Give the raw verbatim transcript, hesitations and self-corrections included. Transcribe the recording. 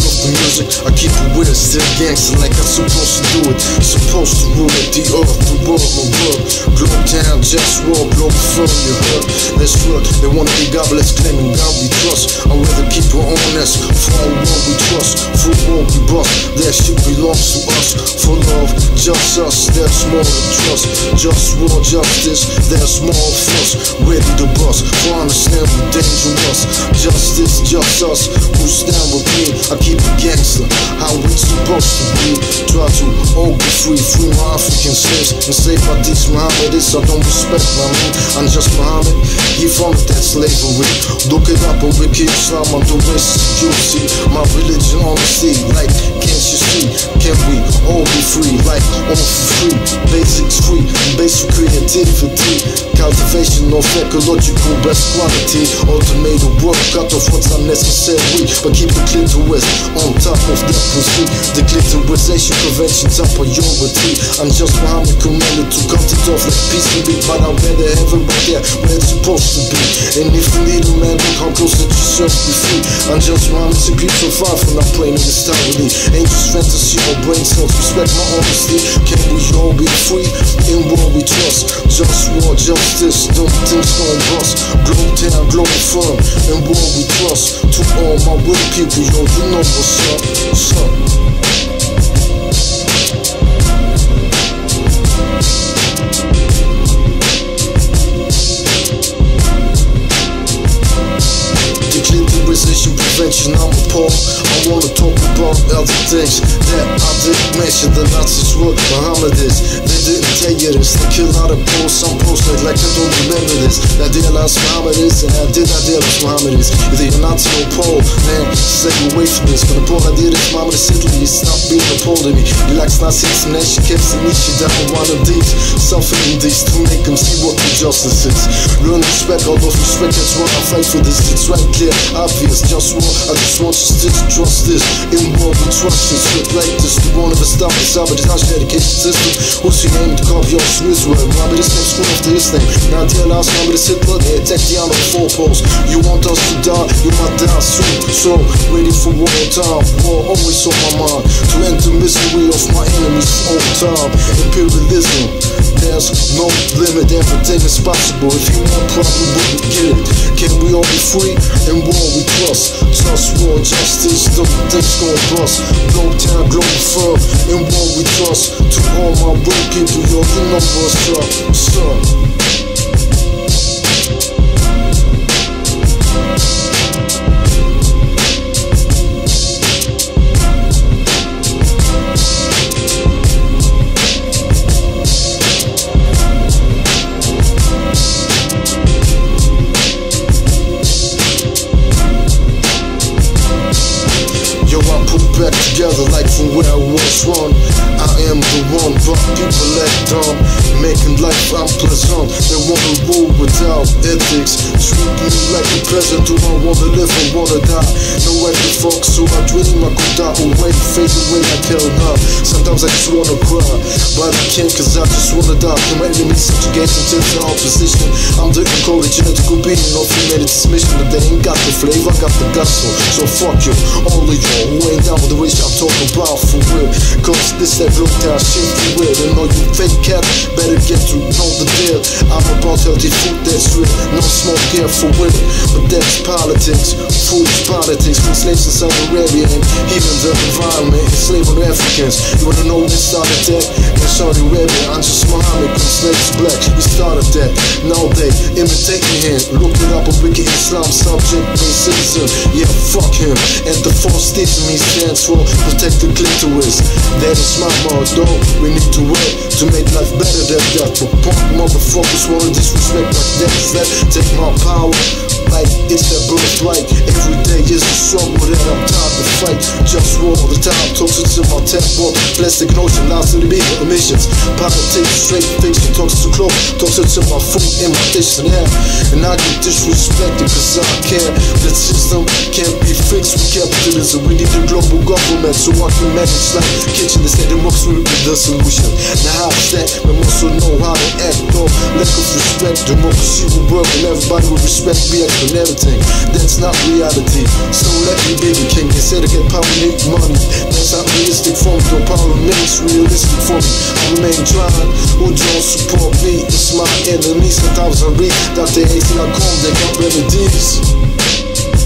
of the music, I keep it with it, still gangster like I'm supposed to do it. Supposed to rule it, the earth, the world, my world. Globe town, JustWar, Globalfirm, you heard? That's real, they wanna be godless, claiming God we trust. I'd rather keep it honest, for all world we trust. For world we bust, that shit belongs to us. For love, just us, there's more to trust. JustWar, justice, there's more of us. Ready to bust, for understand we're dangerous. Justice, just us, who stand with me. I keep it gangster, how we supposed to be. Try to all be free, free my African slaves. Enslaved by these Mohammedists, I don't respect my man. I'm just Muhammad, he founded that slavery. Look it up on Wiki Islam, I'm the racist, you see. My religion honesty, like can't you see? Can we all be free, like all for free? Basics free, basic creativity. Cultivation of ecological best quality. Automated work, cut off what's unnecessary, but keep the clitoris on top of that proceed. The clitorisation prevention top priority. I'm just Muhammad commanded to cut it off like peace and be, but I'd rather have it right there where it's supposed to be. And if you need a man, look how close that yourself be free. I'm just Muhammad, simply survive when I'm playing in this entirely. Ain't just fantasy or brain cells, respect my honesty. Can we all be free? In war we trust. JustWar, justice, don't think gon' bust. Globe town, Globalfirm, in war we trust. To all my real people, yo, you know what's up, what's up. Prevention, I'm appalled. I wanna talk about other things that I didn't mention. The Nazis were Mohammedists, they didn't tell you this. They kill out of posts, some posted like I don't remember this. I realized Mohammedists and I did not realize Mohammedists. Either you're Nazi or Pole, man, stay away from this. When the Pole I did is Mohammedist Italy, stop being a Pole to me. He likes Nazis and then she kept the niche down one of these. Suffering these to make them see what the justice is. Learn respect, all of respect, that's why I fight for this. It's right clear, obvious, JustWar. I just want you to trust this. In war we trust this. Shit like this, we won't ever stop this. Sabotage dedication system. What's your name? To copy your Swiss word. Remember this name, screw after his name. Now realize, remember this Hitler. They attack the on four posts. You want us to die, you might die soon. So, ready for war time. War always on my mind. To end the misery of my enemies for all time. Imperialism, there's no limit. Everything is possible. If you want problem, we can get it. Can we all be free? In war we trust. JustWar, justice, don't things gon' bust. Globe town, Globalfirm, in war we trust. To all my real people, yo, you know what's up, what's up. Back together like from where I was one. I am the one, but people act dumb, making life unpleasant. They wanna rule without ethics, treat me like a peasant. Do I wanna live or wanna die? No way to fuck, so I dream I could die away, fade away like hell now. Sometimes I just wanna cry, but I can't cause I just wanna die. My enemies subjugation to the opposition. I'm the encoded genetical being of humanity's mission, but they ain't got the flavor, I got the gospel. So fuck you, all of y'all who ain't down with the wish I'm talking about for real. Cause this that globe town shit for real. And all you fake cats better get to know the deal. I'm about healthy food that's real, no smoke here for real. But that's politics, food is politics. From slaves in Saudi Arabia and even the environment, enslaving Africans. You wanna know who started that? In Saudi Arabia, I'm just Muhammad, cause slaves black. We started that, now they imitate me here. Look it up on Wiki Islam, subject, being citizen. Yeah, fuck him. And the force teaching me stands for protect the clitoris. That is my motto. We need to work to make life better than that. But punk motherfuckers wanna disrespect like that. That take my power like it's that birthright. Every day is a struggle that I'm tired to fight. JustWar all the time, toxic to my tempo. Plastic notion, lies to the bigger emissions. Politics, straight fiction, toxic to clothes, toxic to my food and my dish and hair. And I get disrespected cause I care. The system can't be fixed with capitalism. We need a global government so I can manage like kitchen, they say democracy will be the solution. Now how's that? We must also know how to act though. Lack of respect, democracy will work and everybody will respect me and everything. That's not reality. So let me be the king. They say to get power, need money. That's not realistic for me. Though power remains realistic for me. I remain trying. Who don't support me? It's my enemy. Sometimes I read Doctor A C dot com. They got remedies.